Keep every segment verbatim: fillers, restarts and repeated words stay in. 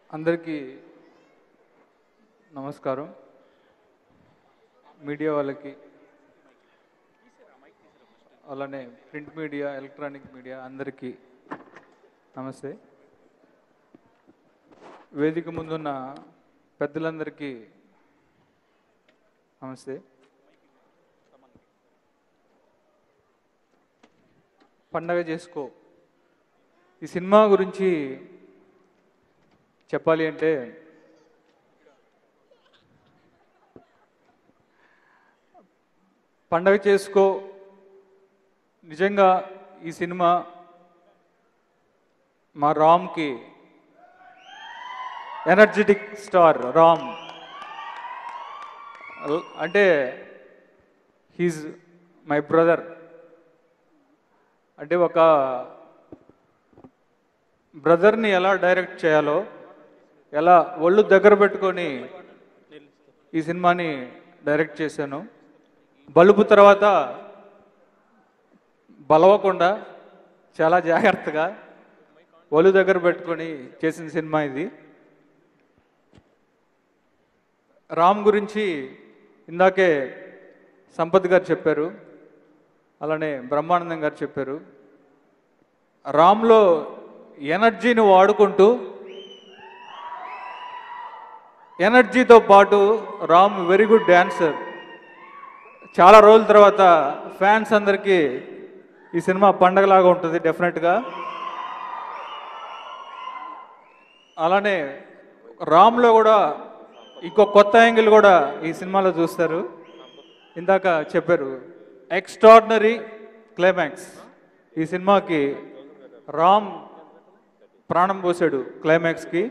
అందరికీ నమస్కారం. మీడియా వాళ్ళకి, అలానే ప్రింట్ మీడియా, ఎలక్ట్రానిక్ మీడియా అందరికీ నమస్తే. వేదిక ముందున్న పెద్దలందరికీ నమస్తే. పండగ చేసుకో ఈ సినిమా గురించి చెప్పాలి అంటే పండగ చేసుకో నిజంగా ఈ సినిమా మా రామ్కి, ఎనర్జెటిక్ స్టార్ రామ్ అంటే హీజ్ మై బ్రదర్. అంటే ఒక బ్రదర్ని ఎలా డైరెక్ట్ చేయాలో, ఎలా ఒళ్ళు దగ్గర పెట్టుకొని ఈ సినిమాని డైరెక్ట్ చేశాను. బలుపు తర్వాత బలవకుండా చాలా జాగ్రత్తగా ఒళ్ళు దగ్గర పెట్టుకొని చేసిన సినిమా ఇది. రామ్ గురించి ఇందాకే సంపత్ గారు చెప్పారు, అలానే బ్రహ్మానందం గారు చెప్పారు. రామ్లో ఎనర్జీని వాడుకుంటూ, ఎనర్జీతో పాటు రామ్ వెరీ గుడ్ డ్యాన్సర్. చాలా రోజుల తర్వాత ఫ్యాన్స్ అందరికీ ఈ సినిమా పండగలాగా ఉంటుంది డెఫినెట్గా. అలానే రామ్లో కూడా ఇంకో కొత్త యాంగిల్ కూడా ఈ సినిమాలో చూస్తారు. ఇందాక చెప్పారు ఎక్స్ట్రాడినరీ క్లైమాక్స్. ఈ సినిమాకి రామ్ ప్రాణం పోసాడు క్లైమాక్స్కి.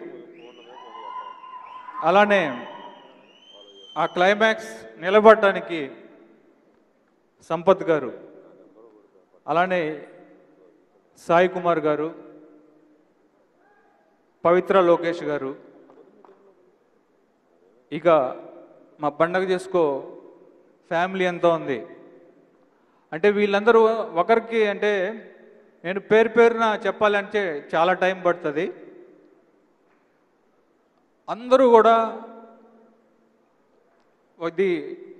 అలానే ఆ క్లైమాక్స్ నిలబడటానికి సంపత్ గారు, అలానే సాయి కుమార్ గారు, పవిత్ర లోకేష్ గారు, ఇక మా పండగ చేసుకో ఫ్యామిలీ ఎంతో ఉంది. అంటే వీళ్ళందరూ ఒకరికి, అంటే నేను పేరు పేరున చెప్పాలంటే చాలా టైం పడుతుంది. అందరూ కూడా ఇది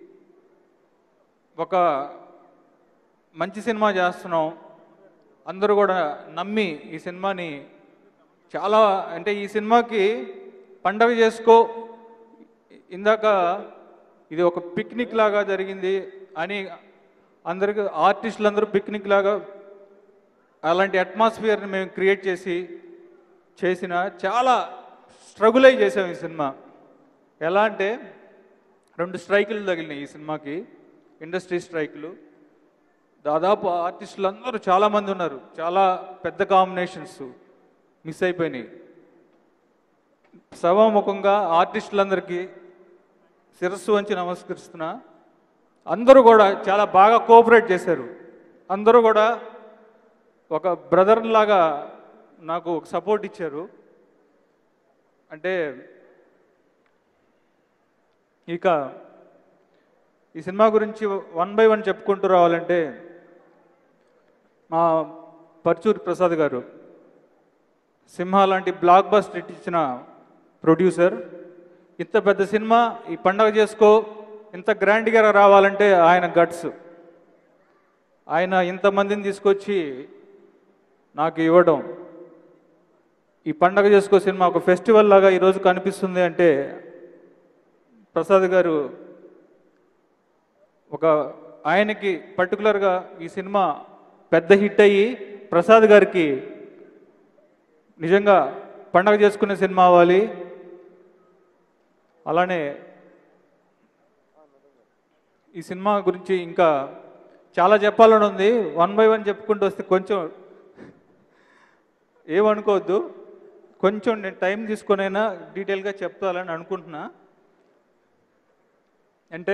ఒక మంచి సినిమా చేస్తున్నాం, అందరూ కూడా నమ్మి ఈ సినిమాని చాలా, అంటే ఈ సినిమాకి పండగ చేసుకో ఇందాక ఇది ఒక పిక్నిక్ లాగా జరిగింది అని అందరికీ, ఆర్టిస్టులు అందరూ పిక్నిక్ లాగా అలాంటి అట్మాస్ఫియర్ని మేము క్రియేట్ చేసి చేసిన చాలా స్ట్రగుల్ అయి చేసాం ఈ సినిమా. ఎలా అంటే రెండు స్ట్రైకులు తగిలినాయి ఈ సినిమాకి, ఇండస్ట్రీ స్ట్రైకులు. దాదాపు ఆర్టిస్టులు అందరూ చాలామంది ఉన్నారు, చాలా పెద్ద కాంబినేషన్స్ మిస్ అయిపోయినాయి. సభాముఖంగా ఆర్టిస్టులందరికీ శిరస్సు వంచి నమస్కరిస్తున్నా. అందరూ కూడా చాలా బాగా కోఆపరేట్ చేశారు. అందరూ కూడా ఒక బ్రదర్ లాగా నాకు సపోర్ట్ ఇచ్చారు. అంటే ఇక ఈ సినిమా గురించి వన్ బై వన్ చెప్పుకుంటూ రావాలంటే, మా పర్చూరి ప్రసాద్ గారు సింహ లాంటి బ్లాక్ బస్టర్ ఇచ్చిన ప్రొడ్యూసర్. ఇంత పెద్ద సినిమా ఈ పండగ చేసుకో ఇంత గ్రాండ్గా రావాలంటే ఆయన గట్స్. ఆయన ఇంతమందిని తీసుకొచ్చి నాకు ఇవ్వడం, ఈ పండగ చేసుకో సినిమా ఒక ఫెస్టివల్ లాగా ఈరోజు కనిపిస్తుంది అంటే ప్రసాద్ గారు ఒక, ఆయనకి పర్టికులర్గా ఈ సినిమా పెద్ద హిట్ అయ్యి ప్రసాద్ గారికి నిజంగా పండగ చేసుకునే సినిమా అవ్వాలి. అలానే ఈ సినిమా గురించి ఇంకా చాలా చెప్పాలని ఉంది. వన్ బై వన్ చెప్పుకుంటూ వస్తే కొంచెం ఏమనుకోవద్దు, కొంచెం నేను టైం తీసుకొనైనా డీటెయిల్గా చెప్తాలని అనుకుంటున్నా. అంటే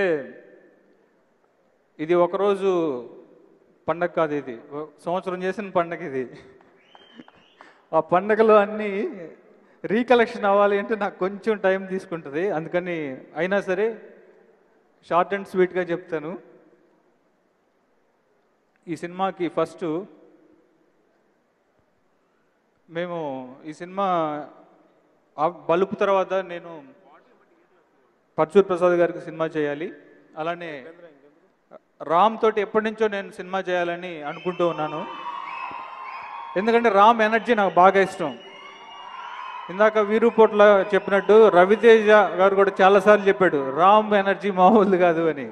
ఇది ఒకరోజు పండగ కాదు, ఇది సంవత్సరం చేసిన పండగ. ఇది ఆ పండగలో అన్నీ రీకలెక్షన్ అవ్వాలి అంటే నాకు కొంచెం టైం తీసుకుంటుంది. అందుకని అయినా సరే షార్ట్ అండ్ స్వీట్గా చెప్తాను. ఈ సినిమాకి ఫస్ట్ మేము ఈ సినిమా ఆ బలుపు తర్వాత నేను పర్చూర్ ప్రసాద్ గారికి సినిమా చేయాలి. అలానే రామ్ తోటి ఎప్పటి నుంచో నేను సినిమా చేయాలని అనుకుంటూ ఉన్నాను. ఎందుకంటే రామ్ ఎనర్జీ నాకు బాగా ఇష్టం. ఇందాక వీరుపోట్ల చెప్పినట్టు రవితేజ గారు కూడా చాలాసార్లు చెప్పాడు, రామ్ ఎనర్జీ మామూలు కాదు అని.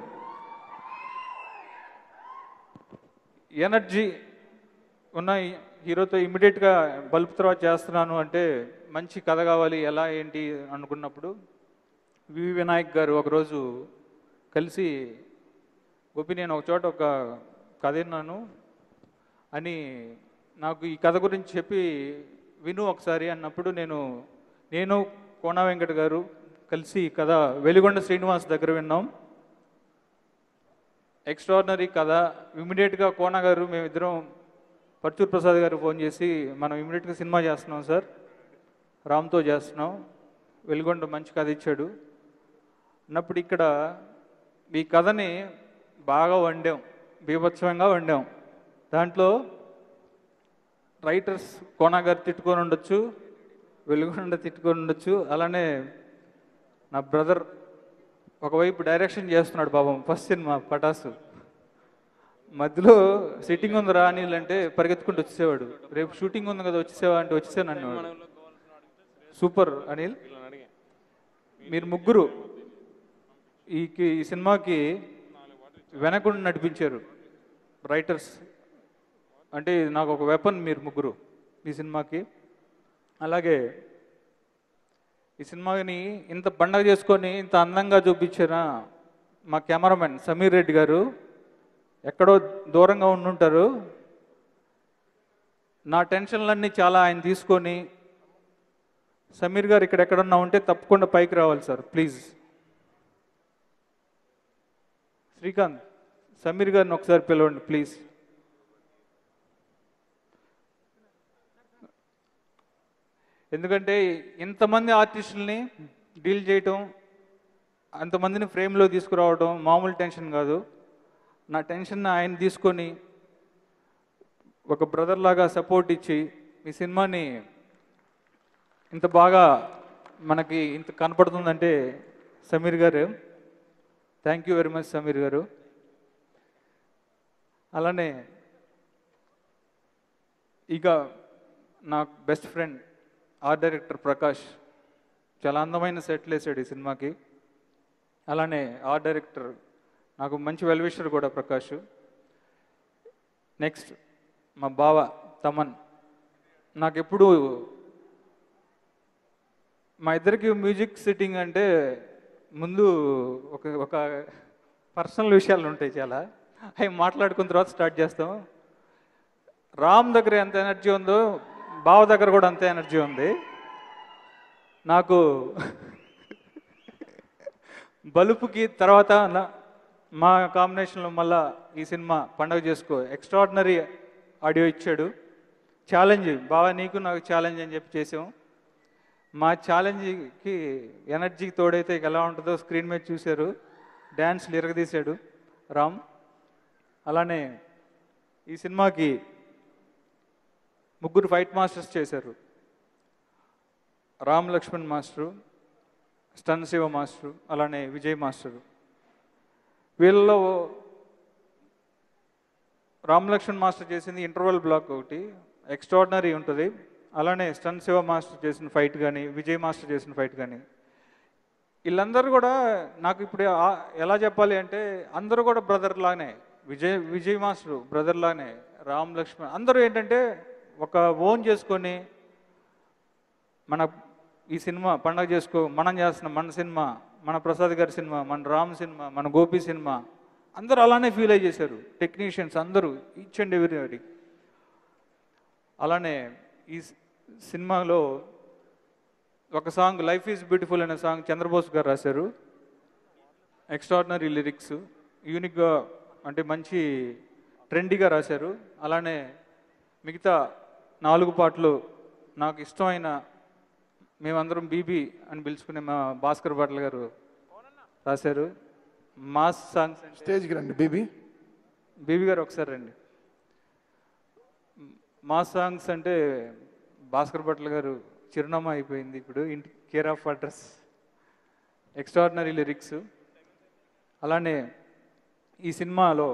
ఎనర్జీ ఉన్న హీరోతో ఇమ్మీడియట్గా బల్బ్ తర్వాత చేస్తున్నాను అంటే మంచి కథ కావాలి, ఎలా ఏంటి అనుకున్నప్పుడు వి వినాయక్ గారు ఒకరోజు కలిసి, గోపి నేను ఒక చోట ఒక కథ విన్నాను అని నాకు ఈ కథ గురించి చెప్పి విను ఒకసారి అన్నప్పుడు నేను నేను కోన వెంకట గారు కలిసి ఈ కథ వెలిగొండ శ్రీనివాస్ దగ్గర విన్నాం. ఎక్స్ట్రాడినరీ కథ. ఇమీడియట్గా కోన గారు మేమిద్దరం పర్చూర్ ప్రసాద్ గారు ఫోన్ చేసి, మనం ఇమీడియట్గా సినిమా చేస్తున్నాం సార్, రామ్తో చేస్తున్నాం, వెలిగొండ మంచి కథ ఇచ్చాడు అన్నప్పుడు ఇక్కడ ఈ కథని బాగా వండాం, బీభత్సంగా వండాం. దాంట్లో రైటర్స్ కోన గారు తిట్టుకొని ఉండొచ్చు, వెలుగొండ తిట్టుకొని ఉండొచ్చు, అలానే నా బ్రదర్ ఒకవైపు డైరెక్షన్ చేస్తున్నాడు పాపం, ఫస్ట్ సినిమా పటాసు. మధ్యలో సిట్టింగ్ ఉంది రా అనిల్ అంటే పరిగెత్తుకుంటూ వచ్చేసేవాడు, రేపు షూటింగ్ ఉంది కదా వచ్చేసేవా అంటే వచ్చేసాను అన్నవాడు. సూపర్ అనిల్, మీరు ముగ్గురు ఈ ఈ సినిమాకి వెనకుండా నడిపించారు రైటర్స్. అంటే నాకు ఒక వెపన్ మీరు ముగ్గురు ఈ సినిమాకి. అలాగే ఈ సినిమాని ఇంత పండగ చేసుకొని ఇంత అందంగా చూపించిన మా కెమెరామెన్ సమీర్ రెడ్డి గారు ఎక్కడో దూరంగా ఉండుంటారు. నా టెన్షన్లన్నీ చాలా ఆయన తీసుకొని, సమీర్ గారు ఇక్కడ ఎక్కడన్నా ఉంటే తప్పకుండా పైకి రావాలి సార్ ప్లీజ్. శ్రీకాంత్, సమీర్ గారిని ఒకసారి పిలవండి ప్లీజ్. ఎందుకంటే ఇంతమంది ఆర్టిస్టుల్ని డీల్ చేయటం, అంతమందిని ఫ్రేమ్లో తీసుకురావడం మామూలు టెన్షన్ కాదు. నా టెన్షన్ ఆయన తీసుకొని ఒక బ్రదర్ లాగా సపోర్ట్ ఇచ్చి ఈ సినిమాని ఇంత బాగా మనకి ఇంత కనపడుతుందంటే Sameer garu. Thank you very much Sameer garu. అలానే ఇక నా best friend art director Prakash చాలా అందమైన సెట్లు వేసాడు ఈ సినిమాకి. అలానే ఆర్ట్ డైరెక్టర్ నాకు మంచి వెల్విషర్ కూడా ప్రకాష్. నెక్స్ట్ మా బావ తమన్. నాకు ఎప్పుడు మా ఇద్దరికి మ్యూజిక్ సిట్టింగ్ అంటే ముందు ఒక ఒక పర్సనల్ విషయాలు ఉంటాయి చాలా, అవి మాట్లాడుకున్న తర్వాత స్టార్ట్ చేస్తాం. రామ్ దగ్గర ఎంత ఎనర్జీ ఉందో బావ దగ్గర కూడా అంతే ఎనర్జీ ఉంది. నాకు బలుపుకి తర్వాత మా కాంబినేషన్లో మళ్ళా ఈ సినిమా పండగ చేసుకో ఎక్స్ట్రాడినరీ ఆడియో ఇచ్చాడు. ఛాలెంజ్ బావ నీకు నాకు ఛాలెంజ్ అని చెప్పి చేసాం. మా ఛాలెంజ్కి ఎనర్జీకి తోడైతే ఎలా ఉంటుందో స్క్రీన్ మీద చూశారు. డ్యాన్స్లు ఇరగదీశాడు రామ్. అలానే ఈ సినిమాకి ముగ్గురు ఫైట్ మాస్టర్స్ చేశారు. Ram Laxman master, stun Shiva master, అలానే విజయ్ మాస్టరు. వీళ్ళలో రామ్ లక్ష్మణ్ మాస్టర్ చేసింది ఇంటర్వల్ బ్లాక్ ఒకటి ఎక్స్ట్రాడినరీ ఉంటుంది. అలానే స్టన్ శివ మాస్టర్ చేసిన ఫైట్ కానీ, విజయ్ మాస్టర్ చేసిన ఫైట్ కానీ, వీళ్ళందరూ కూడా నాకు ఇప్పుడు ఎలా చెప్పాలి అంటే అందరూ కూడా బ్రదర్ లానే. విజయ్ విజయ్ మాస్టర్ బ్రదర్ లానే, రామ్ లక్ష్మణ్ అందరూ ఏంటంటే ఒక ఓన్ చేసుకొని మన ఈ సినిమా పండగ చేసుకో మనం చేస్తున్నాం, మన సినిమా, మన ప్రసాద్ గారి సినిమా, మన రామ్ సినిమా, మన గోపి సినిమా, అందరూ అలానే ఫీల్ అయ్యి చేశారు. టెక్నీషియన్స్ అందరూ ఈచ్ అండ్ ఎవ్రీబడి. అలానే ఈ సినిమాలో ఒక సాంగ్ లైఫ్ ఈజ్ బ్యూటిఫుల్ అనే సాంగ్ చంద్రబోస్ గారు రాశారు. ఎక్స్ట్రాడినరీ లిరిక్స్, యూనిక్గా అంటే మంచి ట్రెండీగా రాశారు. అలానే మిగతా నాలుగు పాటలు నాకు ఇష్టమైన, మేమందరం బీబీ అని పిలుచుకునే మా భాస్కర్ భట్ల గారు రాశారు. Mass songs. స్టేజ్కి రండి బీబీ. బీబీ గారు ఒకసారి రండి. మాస్ సాంగ్స్ అంటే భాస్కర్ భట్ల గారు చిరునామా అయిపోయింది. ఇప్పుడు ఇంటి care of address, extraordinary lyrics. అలానే ఈ సినిమాలో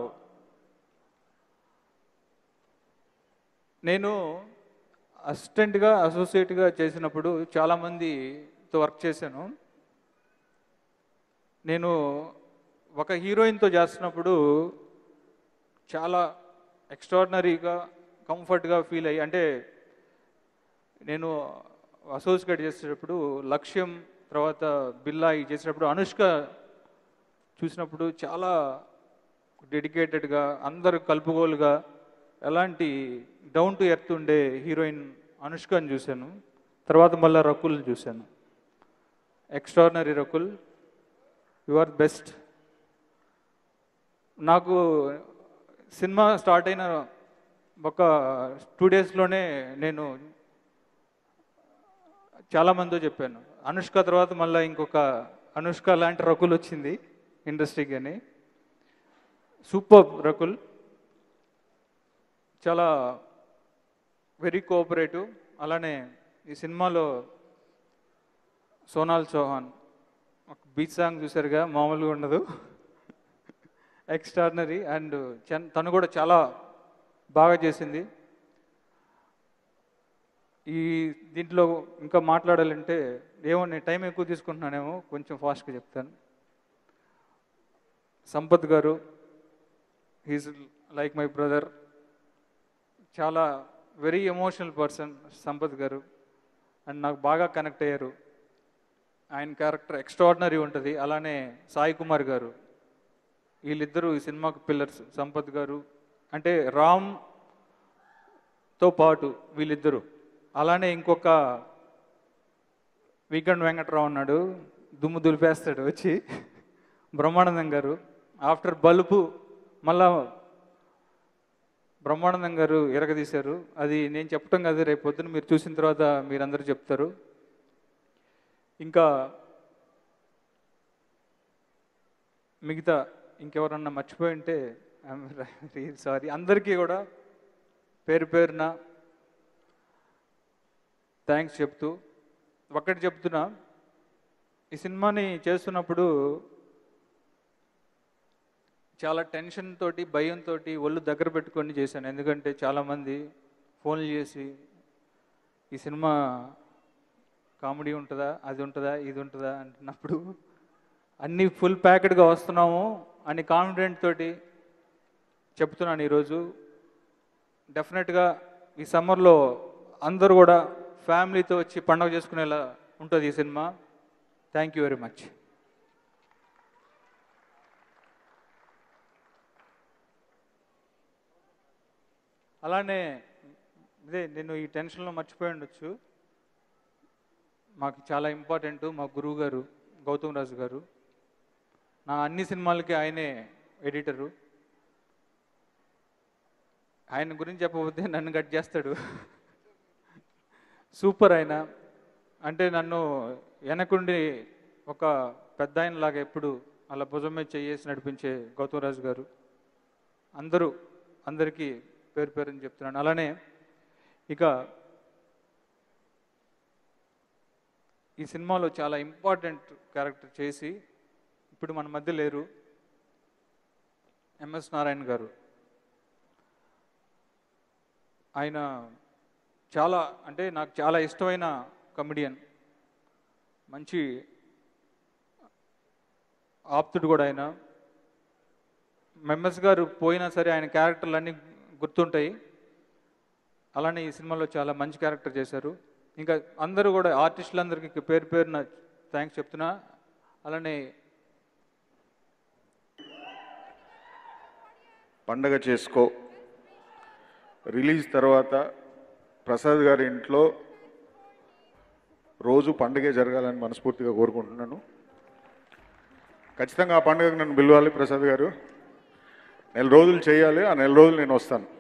నేను అసిస్టెంట్గా అసోసియేట్గా చేసినప్పుడు చాలామందితో వర్క్ చేశాను. నేను ఒక హీరోయిన్తో చేస్తున్నప్పుడు చాలా ఎక్స్ట్రాడినరీగా కంఫర్ట్గా ఫీల్ అయ్యి, అంటే నేను అసోసియేట్ చేసేటప్పుడు లక్ష్యం తర్వాత బిల్లాయి చేసేటప్పుడు అనుష్క చూసినప్పుడు చాలా డెడికేటెడ్గా అందరు కలుపుగోలుగా ఎలాంటి డౌన్ టు ఎర్త్ ఉండే హీరోయిన్ అనుష్కని చూశాను. తర్వాత మళ్ళీ రకుల్ని చూశాను. Extraordinary Rakul, you are best. నాకు సినిమా స్టార్ట్ అయిన ఒక టూ డేస్లోనే నేను చాలామందితో చెప్పాను, అనుష్క తర్వాత మళ్ళీ ఇంకొక అనుష్క లాంటి రకుల్ వచ్చింది ఇండస్ట్రీకి అని. సూపర్ రకుల్, చాలా వెరీ కోఆపరేటివ్. అలానే ఈ సినిమాలో సోనాల్ చౌహాన్ ఒక బీచ్ సాంగ్ చూసారుగా, మామూలుగా ఉండదు, ఎక్స్ట్రాడినరీ. అండ్ తను కూడా చాలా బాగా చేసింది. ఈ దీంట్లో ఇంకా మాట్లాడాలంటే ఏమో నేను టైం ఎక్కువ తీసుకుంటున్నానేమో, కొంచెం ఫాస్ట్గా చెప్తాను. Sampath garu, he's like my brother. చాలా very emotional person Sampath garu, and నాకు బాగా కనెక్ట్ అయ్యారు. ఆయన క్యారెక్టర్ ఎక్స్ట్రాడినరీ ఉంటుంది. అలానే సాయి కుమార్ గారు, వీళ్ళిద్దరూ ఈ సినిమాకు పిల్లర్స్. సంపత్ గారు అంటే రామ్తో పాటు వీళ్ళిద్దరూ. అలానే ఇంకొక వీకెండ్ వెంకట్రావు ఉన్నాడు, దుమ్ము దులిపేస్తాడు వచ్చి. బ్రహ్మానందం గారు ఆఫ్టర్ బలుపు మళ్ళా బ్రహ్మానందం గారు ఎరగదీశారు. అది నేను చెప్పటం కాదు, రేపు పొద్దున మీరు చూసిన తర్వాత మీరందరూ చెప్తారు. ఇంకా మిగతా ఇంకెవరన్నా మర్చిపోయి ఉంటే సారీ. అందరికీ కూడా పేరు పేరున థ్యాంక్స్ చెప్తూ ఒక్కటి చెప్తున్నా, ఈ సినిమాని చేస్తున్నప్పుడు చాలా టెన్షన్ తోటి భయంతో ఒళ్ళు దగ్గర పెట్టుకొని చేశాను. ఎందుకంటే చాలామంది ఫోన్లు చేసి ఈ సినిమా కామెడీ ఉంటుందా, అది ఉంటుందా, ఇది ఉంటుందా అంటున్నప్పుడు అన్నీ ఫుల్ ప్యాకెడ్గా వస్తున్నాము అని కాన్ఫిడెంట్ తోటి చెప్తున్నాను ఈరోజు. డెఫినెట్గా ఈ సమ్మర్లో అందరూ కూడా ఫ్యామిలీతో వచ్చి పండుగ చేసుకునేలా ఉంటుంది ఈ సినిమా. Thank you very much. అలానే ఇదే నేను ఈ టెన్షన్లో మర్చిపోయి ఉండొచ్చు, మాకు చాలా ఇంపార్టెంట్ మా గురువు గారు గౌతమ్ రాజు గారు. నా అన్ని సినిమాలకి ఆయనే ఎడిటరు. ఆయన గురించి చెప్పకపోతే నన్ను కట్ చేస్తాడు. సూపర్ ఆయన. అంటే నన్ను వెనకుండి ఒక పెద్ద ఆయనలాగా ఎప్పుడు అలా భుజం మీద చేసి నడిపించే గౌతమ్ రాజు గారు. అందరూ అందరికీ పేరు పేరుని చెప్తున్నాను. అలానే ఇక ఈ సినిమాలో చాలా ఇంపార్టెంట్ క్యారెక్టర్ చేసి ఇప్పుడు మన మధ్య లేరు ఎంఎస్ నారాయణ గారు. ఆయన చాలా అంటే నాకు చాలా ఇష్టమైన కమెడియన్, మంచి ఆప్తుడు కూడా ఆయన. ఎంఎస్ గారు పోయినా సరే ఆయన క్యారెక్టర్లు అన్నీ గుర్తుంటాయి. అలానే ఈ సినిమాలో చాలా మంచి క్యారెక్టర్ చేశారు. ఇంకా అందరూ కూడా ఆర్టిస్టులందరికీ పేరు పేరున థ్యాంక్స్ చెప్తున్నా. అలానే పండగ చేసుకో రిలీజ్ తర్వాత ప్రసాద్ గారి ఇంట్లో రోజు పండుగే జరగాలని మనస్ఫూర్తిగా కోరుకుంటున్నాను. ఖచ్చితంగా ఆ పండుగకు నన్ను పిలవాలి ప్రసాద్ గారు. నెల రోజులు చేయాలి, ఆ నెల రోజులు నేను వస్తాను.